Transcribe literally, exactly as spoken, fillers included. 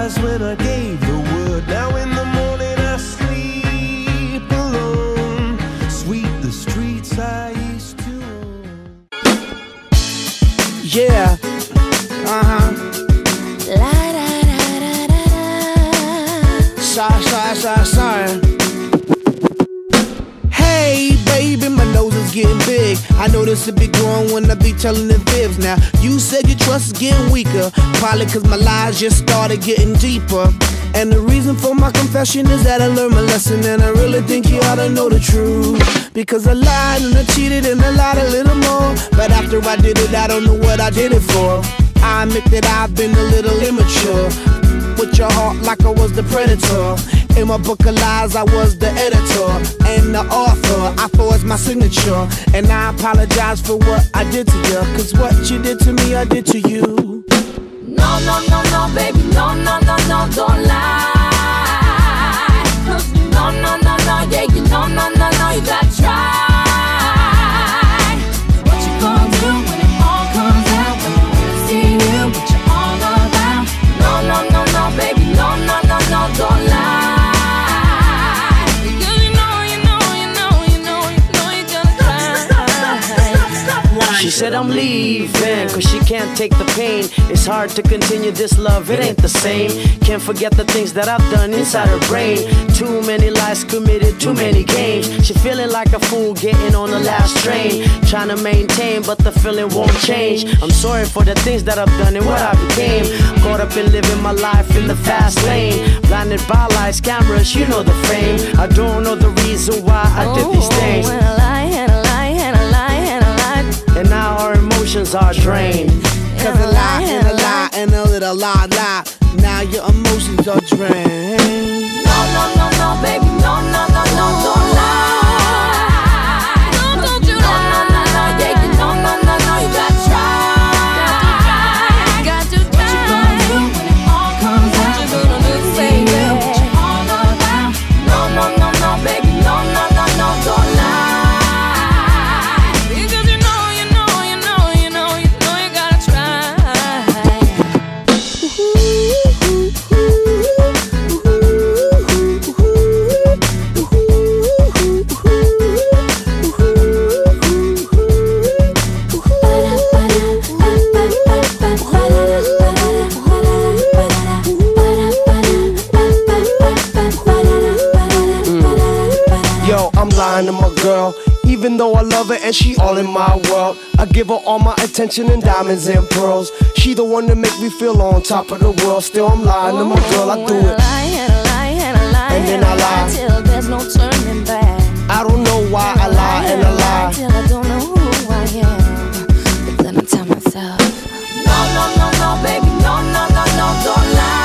was when I gave the word. Now in the morning I sleep alone. Sweep the streets I used to own. Yeah. Uh-huh. La da da da da da. Sorry, sorry, sorry, sorry. Hey, baby, my nose is getting big. I know this will be growing when I be telling the fibs. Now, you said your trust is getting weaker, probably cause my lies just started getting deeper. And the reason for my confession is that I learned my lesson, and I really think you ought to know the truth. Because I lied and I cheated and I lied a little more, but after I did it, I don't know what I did it for. I admit that I've been a little immature, with your heart like I was the predator. In my book of lies, I was the editor and the author. I forged my signature, and I apologize for what I did to you. Cause what you did to me, I did to you. No, no, no, no, baby, no, no, no, no, don't lie. No, no, no, no, yeah, you no, no, no, no, you gotta try. What you gonna do when it all comes out? When you see you, what you all about? No, no, no, no, baby, no, no, no, no, don't lie. She said I'm leaving cause she can't take the pain. It's hard to continue this love, it ain't the same. Can't forget the things that I've done inside her brain. Too many lies committed, too many games. She feeling like a fool getting on the last train, trying to maintain but the feeling won't change. I'm sorry for the things that I've done and what I became. Caught up in living my life in the fast lane, blinded by lights, cameras, you know the fame. I don't know the reason why I did these things. And a lie, and a lie, and a lie, and a lie. And now our emotions are drained. Cause a lie and a lie and a little lie, lie. Now your emotions are drained. No, no, no, no, baby, no, no, no, no, don't lie. No, don't you lie. No, no, no, yeah, you no, no, no, no, you gotta try. Got to try. What you gonna do when it all comes out? What you gonna do, baby? What you all about? No, no, no, no, baby, no, no, no, no, don't lie. To my girl, even though I love her and she all in my world. I give her all my attention and diamonds and pearls. She the one that make me feel on top of the world. Still I'm lying to my girl, I do it. And a lie, and a lie, and a lie, and then I lie till there's no turning back. I don't know why I lie and I lie till I don't know who I am. But then I tell myself, no, no, no, no, baby, no, no, no, no, don't lie.